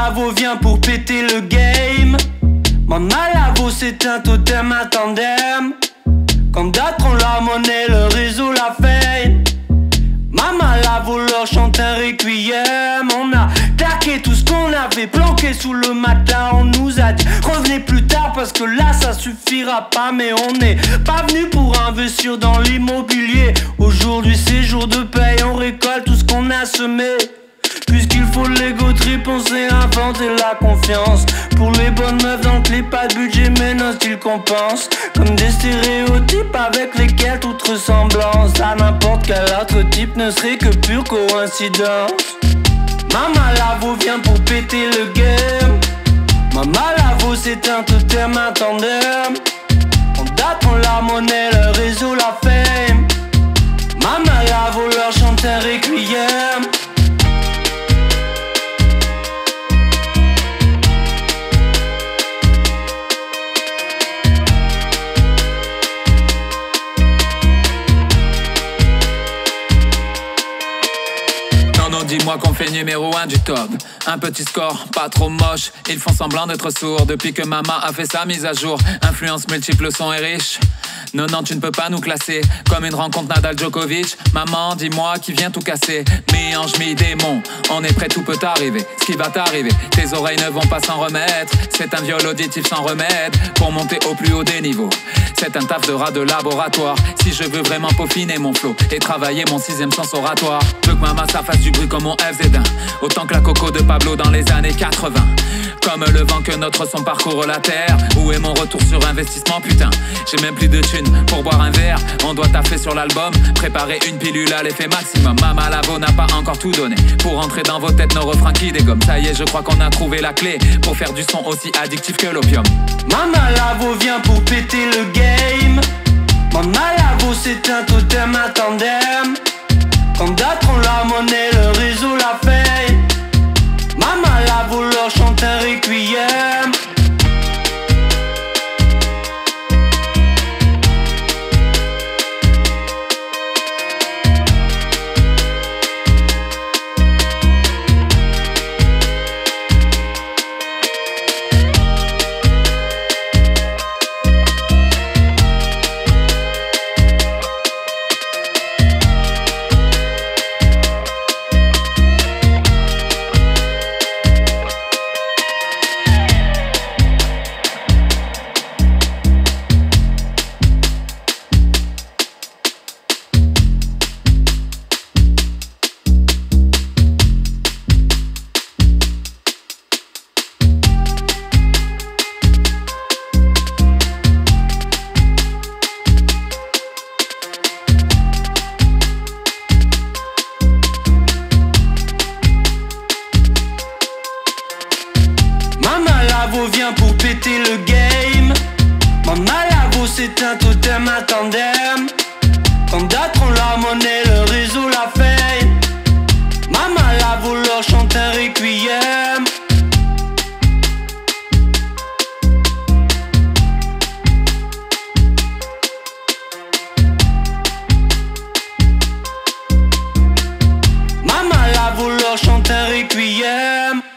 Lavo vient pour péter le game. Mama Lavo c'est un totem, un tandem. Quand d'autres ont la monnaie, le réseau la fame. Mama Lavo leur chante un requiem. On a claqué tout ce qu'on avait planqué sous le matelas. On nous a dit revenez plus tard parce que là ça suffira pas. Mais on n'est pas venu pour investir dans l'immobilier. Aujourd'hui c'est jour de paye, on récolte tout ce qu'on a semé. Puisqu'il faut l'ego trip, on s'est inventé la confiance. Pour les bonnes meufs dans le clip, pas de budget mais nos styles compense. Comme des stéréotypes avec lesquels toute ressemblance à n'importe quel autre type ne serait que pure coïncidence. Mama Lavo vient pour péter le game. Mama Lavo c'est un totem, un tandem. On date, on la monnaie, le réseau la fame. Mama Lavo leur chante un requiem. Dis-moi qu'on fait numéro 1 du top. Un petit score, pas trop moche. Ils font semblant d'être sourds depuis que maman a fait sa mise à jour. Influence multiple, le son est riche. Non, tu ne peux pas nous classer comme une rencontre Nadal-Djokovic. Maman, dis-moi qui vient tout casser. Mi-ange, mi-démon, on est prêt, tout peut arriver. Ce qui va t'arriver, tes oreilles ne vont pas s'en remettre. C'est un viol auditif sans remède pour monter au plus haut des niveaux. C'est un taf de rat de laboratoire. Si je veux vraiment peaufiner mon flow et travailler mon sixième sens oratoire, je veux que maman ça fasse du bruit comme mon FZ1. Autant que la coco de Pablo dans les années 80. Comme le vent que notre son parcourt la terre. Où est mon retour sur investissement, putain? J'ai même plus de thunes pour boire un verre. On doit taffer sur l'album, préparer une pilule à l'effet maximum. Mama Lavo n'a pas encore tout donné pour entrer dans vos têtes nos refrains qui dégomment. Ça y est, je crois qu'on a trouvé la clé pour faire du son aussi addictif que l'opium. Mama Lavo vient pour péter le game. Mama Lavo c'est un totem, un tandem. Quand d'autres ont la monnaie, le réseau la fait. Mama Lavo leur chante un requiem. Mama Lavo vient pour péter le game. Mama Lavo c'est un totem, un tandem. Quand d'autres ont la monnaie, le réseau la fait. Mama Lavo leur chante un requiem. Mama Lavo leur chante un requiem.